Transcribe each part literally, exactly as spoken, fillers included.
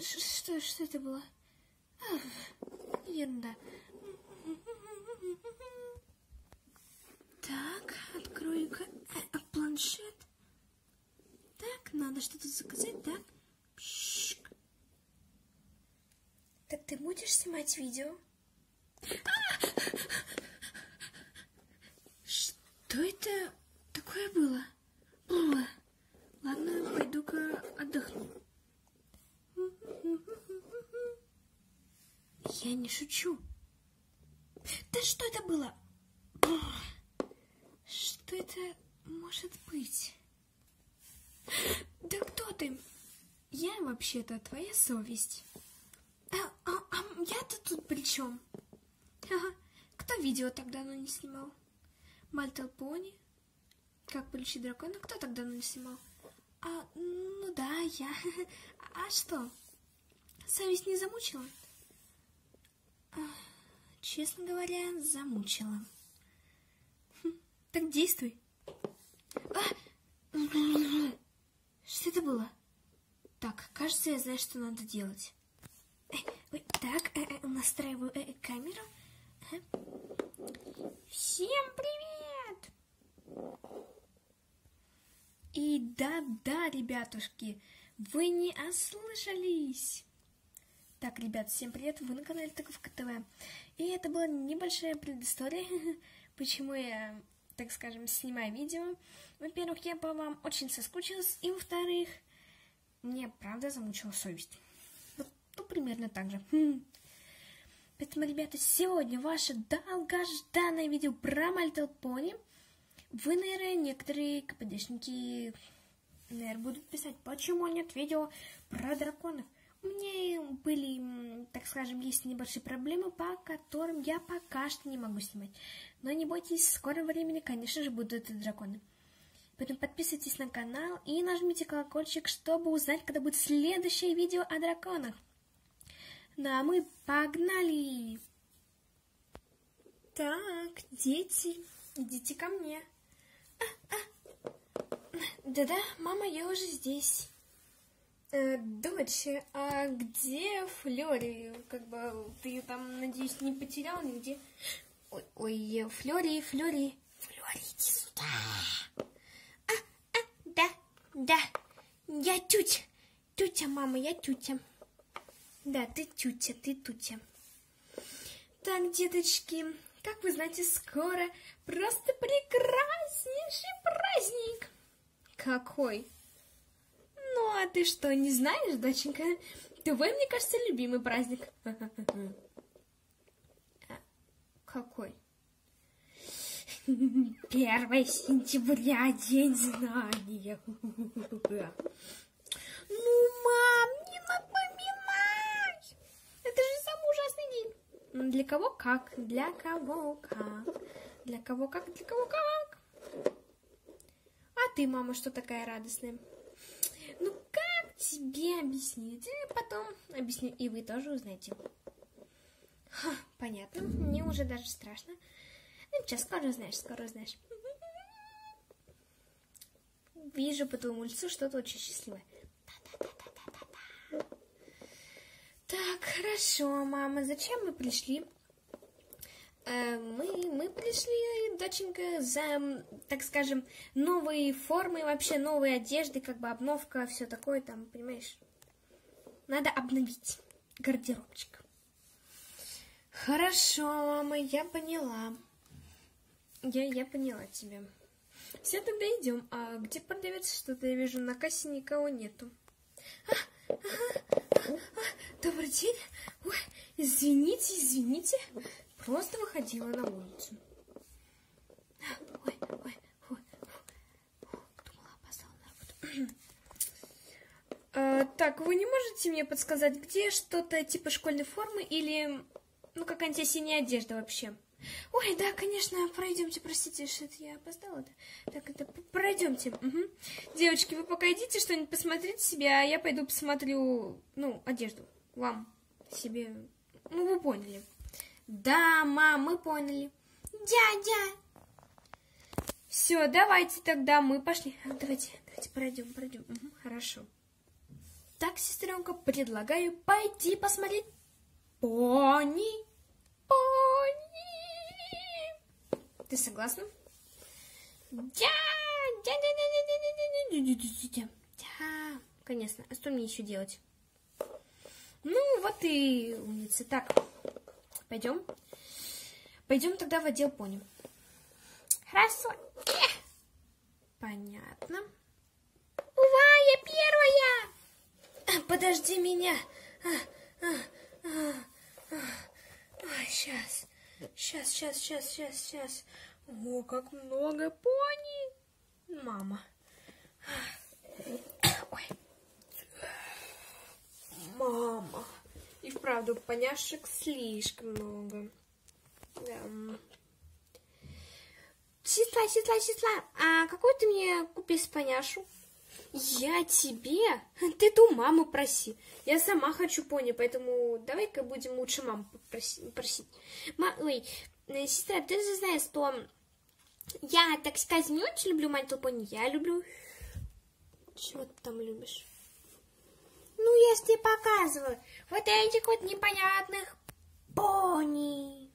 Что, что это было? А, ерунда. Так, открою-ка э, планшет. Так, надо что-то заказать, так? Пшик. Так ты будешь снимать видео? А! Что это такое было? О, ладно, пойду-ка отдохну. Я не шучу. Да что это было? Что это может быть? Да кто ты? Я вообще-то твоя совесть. А, а, а я-то тут при чем? Ага. Кто видео так давно не снимал? My Little Pony? Как получить дракона? Кто так давно не снимал? А, ну да, я. А что? Совесть не замучила? Честно говоря, замучила. Хм, так действуй. А! Что это было? Так, кажется, я знаю, что надо делать. Э, ой, так, э, э, настраиваю э, камеру. Э. Всем привет! И да-да, ребятушки, вы не ослышались. Так, ребят, всем привет, вы на канале Тыковка ТВ. И это была небольшая предыстория, почему я, так скажем, снимаю видео. Во-первых, я по вам очень соскучилась, и во-вторых, мне правда замучила совесть. Вот, ну, примерно так же. Поэтому, ребята, сегодня ваше долгожданное видео про My Little Pony. Вы, наверное, некоторые КПДшники, наверное, будут писать, почему нет видео про драконов. У меня были, так скажем, есть небольшие проблемы, по которым я пока что не могу снимать. Но не бойтесь, в скором времени, конечно же, будут это драконы. Поэтому подписывайтесь на канал и нажмите колокольчик, чтобы узнать, когда будет следующее видео о драконах. Ну а мы погнали! Так, дети, идите ко мне. Да-да, мама, я уже здесь. Э, дочь, а где Флёри? Как бы ты там, надеюсь, не потерял нигде? Ой, ой, Флёри, Флёри, Флёри, иди сюда. А, а, да, да, я тютя, тютя, мама, я тютя. Да, ты тютя, ты тутя. Так, деточки, как вы знаете, скоро просто прекраснейший праздник. Какой? Ну, а ты что, не знаешь, доченька? Твой, мне кажется, любимый праздник. Какой? первое сентября, день знания. Ну, мам, не напоминай! Это же самый ужасный день. Для кого как? Для кого как? Для кого как? Для кого как? А ты, мама, что такая радостная? Ну, как тебе объяснить? И потом объясню, и вы тоже узнаете. Ха, понятно, мне уже даже страшно. Ну, ничего, скоро узнаешь, скоро узнаешь. Вижу по твоему лицу что-то очень счастливое. Да-да-да-да-да-да. Так, хорошо, мама, зачем мы пришли? Мы, мы пришли, доченька, за, так скажем, новые формы, вообще новые одежды, как бы обновка, все такое там, понимаешь? Надо обновить гардеробчик. Хорошо, мама, я поняла. Я, я поняла тебя. Все, тогда идем. А где продавец? Что-то я вижу, на кассе никого нету. А, ага, а, а, добрый день. Ой, извините, извините. Просто выходила на улицу. Ой, ой, ой. Думала, опоздала на работу. А, так, вы не можете мне подсказать, где что-то типа школьной формы или, ну, какая-нибудь осенняя одежда вообще? Ой, да, конечно, пройдемте, простите, что это я опоздала. -то. Так, это пройдемте. Угу. Девочки, вы пока идите что-нибудь посмотрите себе, а я пойду посмотрю, ну, одежду. Вам себе, ну, вы поняли. Да, мам, мы поняли. Дядя. Все, давайте тогда мы пошли. Давайте, давайте пройдем, пройдем. Угу, хорошо. Так, сестренка, предлагаю пойти посмотреть пони. Пони. Ты согласна? Да, да, да, да, да, да, да, да, да. Конечно. А что мне еще делать? Ну, вот и умница. Так, пойдем. Пойдем тогда в отдел пони. Хорошо. Понятно. Ура, я первая! Подожди меня. Сейчас. Сейчас, сейчас, сейчас, сейчас, сейчас. О, как много пони. Мама. Ой. Мама. И вправду, поняшек слишком много. Да. Сестра, сестра, сестра, а какой ты мне купишь поняшу? Я тебе? Ты ту маму проси. Я сама хочу пони, поэтому давай-ка будем лучше маму просить. Ма... Ой, сестра, ты же знаешь, что я, так сказать, не очень люблю My Little Pony. Я люблю... Чего ты там любишь? Ну, я же тебе показываю. Вот этих вот непонятных пони.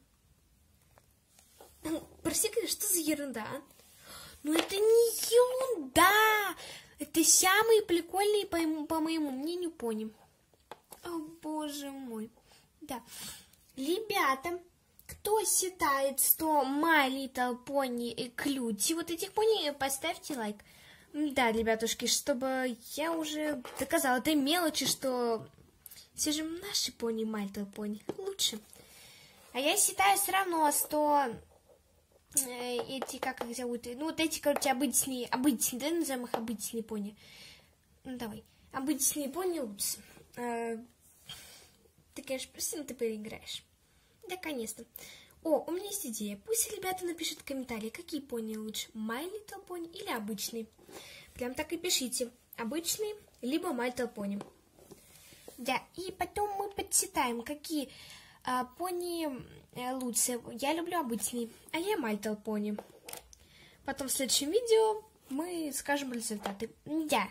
Прости, что за ерунда? Ну, это не ерунда. Это самые прикольные, по, по моему мнению, пони. О, боже мой. Да. Ребята, кто считает, что My Little Pony клюти вот этих пони, поставьте лайк. Да, ребятушки, чтобы я уже доказала этой мелочи, что все же наши пони My Little Pony лучше. А я считаю все равно, что эти, как их зовут, ну вот эти, короче, обычные, обычные, да, назовем их обычные пони. Ну давай, обычные пони лучше. А, ты, конечно, сильно ты переиграешь. Да, конечно. О, у меня есть идея. Пусть ребята напишут в комментарии, какие пони лучше, My Little Pony или обычные. Прям так и пишите, обычные, либо My Little Pony. Да, и потом мы подсчитаем, какие а, пони а, лучше. Я люблю обычные, а я My Little Pony. Потом в следующем видео мы скажем результаты. Да.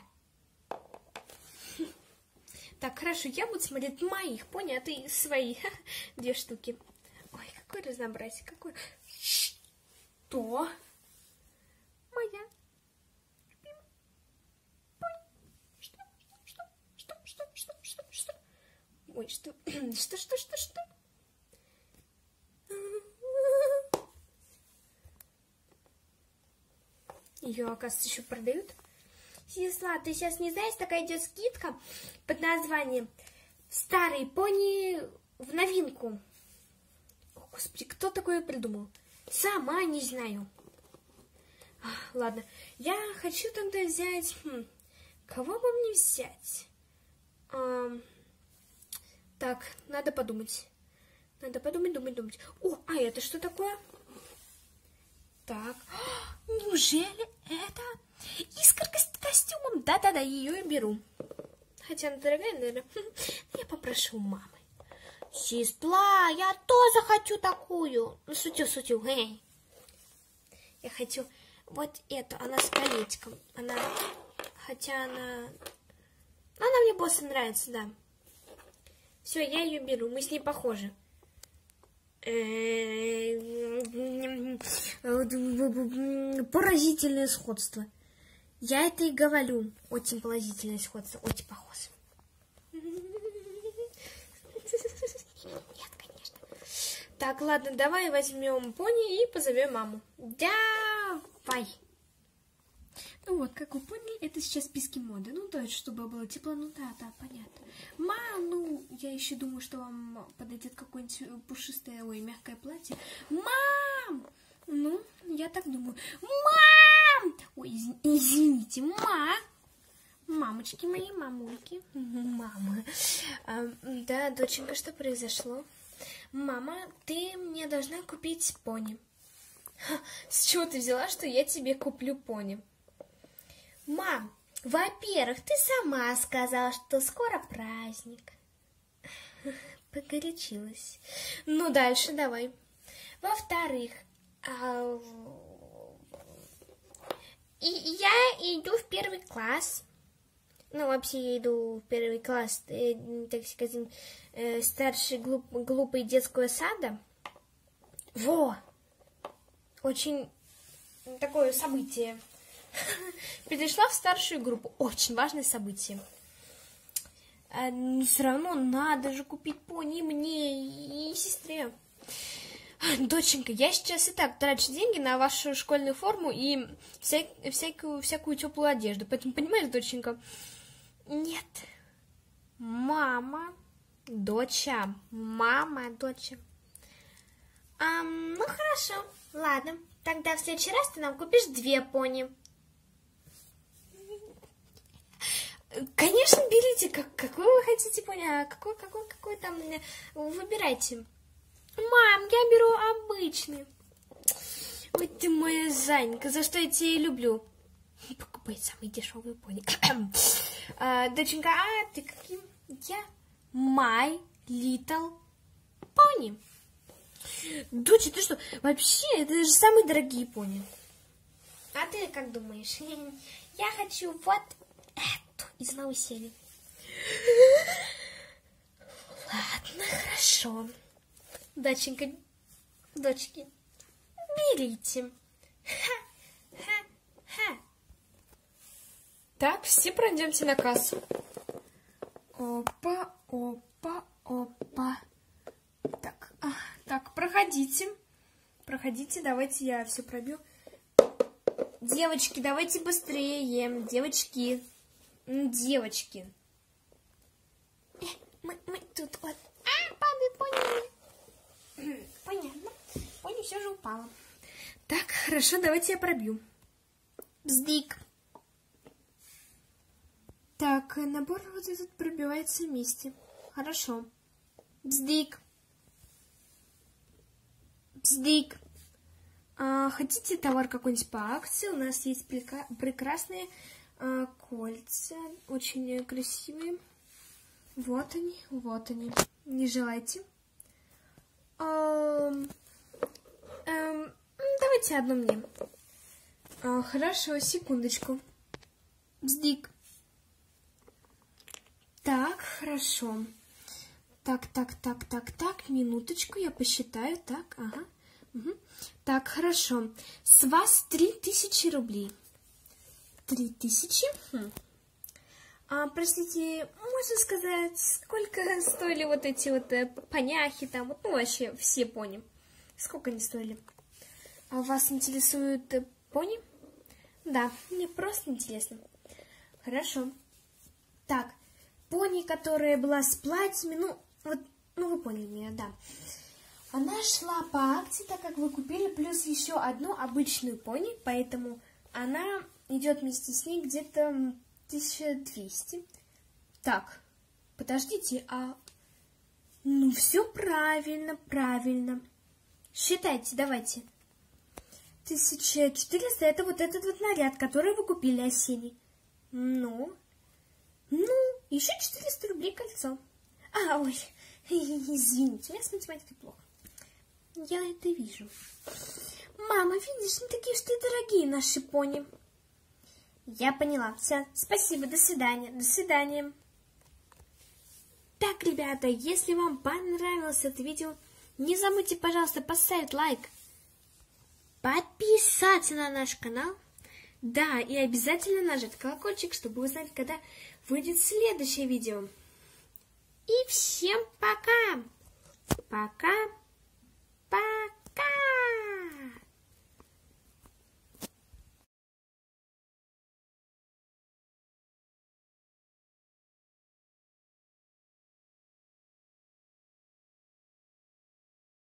Так, хорошо, я буду смотреть моих пони, а ты свои. Две штуки. Ой, какое разнообразие, какое... Что? Моя любимая пони. Что? Что? Что? Что? Что? Что? Что? Ой, что? Что? Что? Что? Что? Ее, оказывается, еще продают. Сесла, ты сейчас не знаешь, такая идет скидка под названием «Старые пони в новинку». О, Господи, кто такое придумал? Сама не знаю. Ладно, я хочу тогда взять... Хм, кого бы мне взять? А, так, надо подумать. Надо подумать, думать, думать. О, а это что такое? Так, неужели это искорка с костюмом? Да-да-да, ее и беру. Хотя она дорогая, наверное. Я попрошу мамы. Сестра, я тоже хочу такую. Ну, шучу, шучу. Эй. Я хочу вот эту, она с колечком. Она, хотя она... Она мне больше нравится, да. Все, я ее беру, мы с ней похожи. Поразительное сходство. Я это и говорю. Очень поразительное сходство, очень похоже. Нет, конечно. Так, ладно, давай возьмем пони и позовем маму. Давай. Ну вот, как вы поняли, это сейчас списки моды. Ну, то есть, чтобы было тепло, ну да, да, понятно. Мам, ну, я еще думаю, что вам подойдет какое-нибудь пушистое, ой, мягкое платье. Мам! Ну, я так думаю. Мам! Ой, из, извините, ма! Мамочки мои, мамульки. Мама. А, да, доченька, что произошло? Мама, ты мне должна купить пони. Ха, с чего ты взяла, что я тебе куплю пони? Мам, во-первых, ты сама сказала, что скоро праздник. Погорячилась. Ну, дальше давай. Во-вторых, а... и я иду в первый класс. Ну, вообще, я иду в первый класс, э, так сказать, э, старший глуп, глупый детского сада. Во! Очень такое событие. Перешла в старшую группу. Очень важное событие. А, но все равно надо же купить пони мне и сестре. Доченька, я сейчас и так трачу деньги на вашу школьную форму и вся, всякую, всякую теплую одежду. Поэтому, понимаешь, доченька, нет. Мама, доча, мама, доча. А, ну, хорошо, ладно. Тогда в следующий раз ты нам купишь две пони. Конечно, берите, как, какой вы хотите пони, а какой, какой, какой там, выбирайте. Мам, я беру обычный. Ой, ты моя зайка, за что я тебя и люблю. Покупай самый дешевый пони. а, доченька, а ты каким? Я My Little Pony. Доча, ты что? Вообще, это же самые дорогие пони. А ты как думаешь? Я хочу вот эту из новой серии. Ладно, хорошо. Доченька, дочки, берите. Ха-ха-ха. Так, все пройдемте на кассу. Опа, опа, опа. Так, а, так, проходите. Проходите, давайте я все пробью. Девочки, давайте быстрее. Девочки. Девочки. Э, мы, мы тут вот. А, падает пони. Понятно. Пони все же упала. Так, хорошо, давайте я пробью. Бздик. Так, набор вот этот пробивается вместе. Хорошо. Бздик. Бздик. А, хотите товар какой-нибудь по акции? У нас есть прекрасные а, кольца. Очень красивые. Вот они, вот они. Не желаете? А, а, давайте одну мне. А, хорошо, секундочку. Бздик. Так, хорошо. Так, так, так, так, так, минуточку, я посчитаю. Так, ага. Угу. Так, хорошо. С вас три тысячи рублей. Три тысячи? Хм. А, простите, можно сказать, сколько стоили вот эти вот э, поняхи там, вот, ну, вообще все пони? Сколько они стоили? А вас интересуют э, пони? Да, мне просто интересно. Хорошо. Так, пони, которая была с платьями, ну, вот, ну, вы поняли меня, да. Она шла по акции, так как вы купили, плюс еще одну обычную пони, поэтому она идет вместе с ней где-то тысяча двести. Так, подождите, а... Ну, все правильно, правильно. Считайте, давайте. тысяча четыреста, это вот этот вот наряд, который вы купили осенний. Ну, ну, еще четыреста рублей кольцо. А, ой, извините, у меня с математикой плохо. Я это вижу. Мама, видишь, не такие уж и дорогие наши пони. Я поняла. Все, спасибо, до свидания. До свидания. Так, ребята, если вам понравилось это видео, не забудьте, пожалуйста, поставить лайк, подписаться на наш канал, да, и обязательно нажать колокольчик, чтобы узнать, когда выйдет следующее видео. И всем пока! Пока!